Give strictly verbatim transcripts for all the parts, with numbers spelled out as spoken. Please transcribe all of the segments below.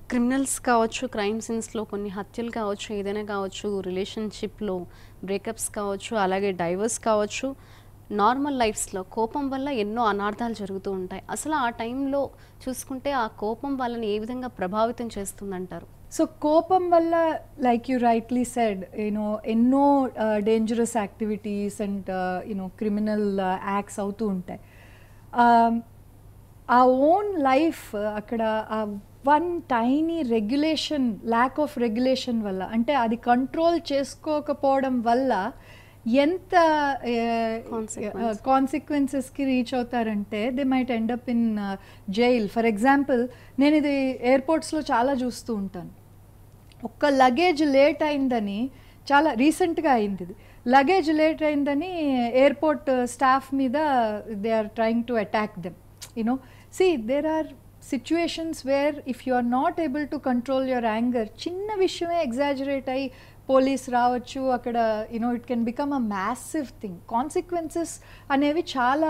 Criminals కావచ్చు, crime సీన్స్‌లో కొన్ని హత్యలు కావచ్చు, ఏదైనా కావచ్చు, రిలేషన్‌షిప్‌లో బ్రేకప్స్ కావచ్చు, అలాగే డైవర్స్ కావచ్చు, నార్మల్ లైఫ్స్‌లో కోపం వల్ల ఎన్నో అనార్థాలు జరుగుతూ ఉంటాయి. అసలు ఆ టైంలో చూసుకుంటే ఆ కోపం వాళ్ళని ఏ విధంగా ప్రభావితం చేస్తుందంటారు? సో కోపం వల్ల like you rightly said you know ఎన్నో dangerous activities and you know criminal acts అవుతూ ఉంటాయి. ఆ ఓన్ లైఫ్ అక్కడ ఆ one tiny regulation, lack of regulation వల్ల, అంటే అది కంట్రోల్ చేసుకోకపోవడం వల్ల ఎంత కాన్సిక్వెన్సెస్కి రీచ్ అవుతారంటే they might end up in jail. For example, నేను ఇది ఎయిర్పోర్ట్స్లో చాలా చూస్తూ ఉంటాను. ఒక్క లగేజ్ లేట్ అయిందని, చాలా రీసెంట్గా అయింది ఇది, లగేజ్ లేట్ అయిందని ఎయిర్పోర్ట్ స్టాఫ్ మీద they are trying to attack them. You know see there are situations where if you are not able to control your anger, చిన్న విషయమే ఎగ్జాజరేట్ అయ్యి పోలీస్ రావచ్చు అక్కడ, you know it can become a massive thing. Consequences అనేవి చాలా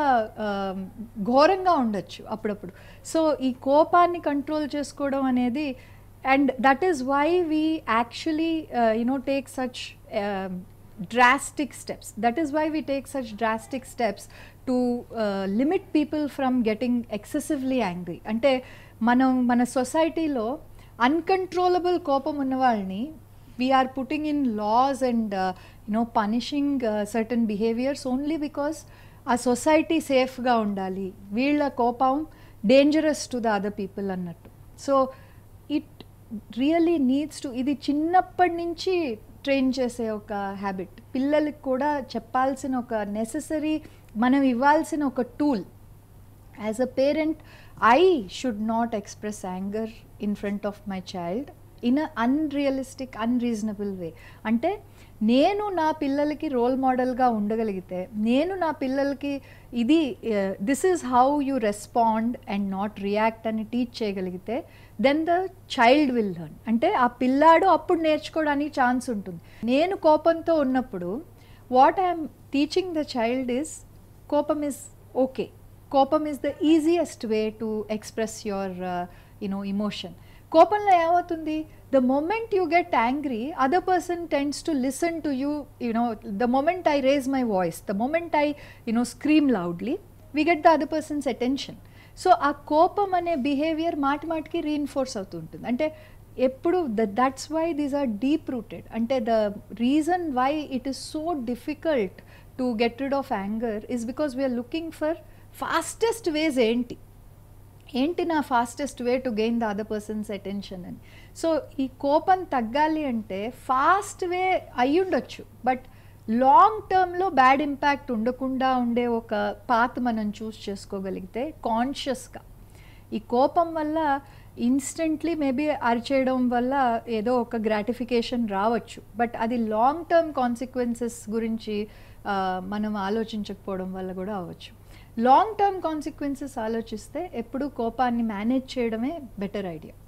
ఘోరంగా ఉండొచ్చు అప్పుడప్పుడు. సో ఈ కోపాన్ని కంట్రోల్ చేసుకోవడం అనేది, and that is why we actually uh, you know take such uh, drastic steps. That is why we take such drastic steps to uh, limit people from getting excessively angry. Ante manam mana society lo uncontrollable kopam unna valni we are putting in laws and uh, you know punishing uh, certain behaviors only because our society safe ga undali, veella kopam dangerous to the other people annattu. So it really needs to, ఇది చిన్నప్పటి నుంచి train చేసే ఒక habit, పిల్లలకి కూడా చెప్పాల్సిన ఒక necessary, మనం ఇవ్వాల్సిన ఒక tool. As a parent I should not express anger in front of my child in a unrealistic unreasonable way. అంటే నేను నా పిల్లలకి రోల్ మోడల్గా ఉండగలిగితే, నేను నా పిల్లలకి ఇది this is how you respond and not react అని టీచ్ చేయగలిగితే, then the child will learn. అంటే ఆ పిల్లాడు అప్పుడు నేర్చుకోవడానికి ఛాన్స్ ఉంటుంది. నేను కోపంతో ఉన్నప్పుడు what I'm teaching the child is, కోపం ఇస్ ఓకే, కోపం is the easiest way to express your you know emotion. కోపంలో ఏమవుతుంది, the moment you get angry, other person tends to listen to you. You know the moment I raise my voice, the moment I you know scream loudly, we get the other person's attention. So ఆ కోపం అనే behaviour మాటి మాటికి reinforce అవుతూ ఉంటుంది. అంటే ఎప్పుడు that's why these are deep rooted. అంటే the reason why it is so difficult to get rid of anger is because we're looking for fastest ways. ఏంటి ఏంటి నా fastest way to gain the other person's attention అని. So ఈ కోపం తగ్గాలి అంటే fast way అయ్యుండొచ్చు, బట్ లాంగ్ టర్మ్లో బ్యాడ్ ఇంపాక్ట్ ఉండకుండా ఉండే ఒక పాత్ మనం చూస్ చేసుకోగలిగితే కాన్షియస్గా. ఈ కోపం వల్ల ఇన్స్టెంట్లీ మేబీ అరిచేయడం వల్ల ఏదో ఒక గ్రాటిఫికేషన్ రావచ్చు, బట్ అది లాంగ్ టర్మ్ కాన్సిక్వెన్సెస్ గురించి మనం ఆలోచించకపోవడం వల్ల కూడా అవ్వచ్చు. లాంగ్ టర్మ్ కాన్సిక్వెన్సెస్ ఆలోచిస్తే ఎప్పుడు కోపాన్ని మేనేజ్ చేయడమే బెటర్ ఐడియా.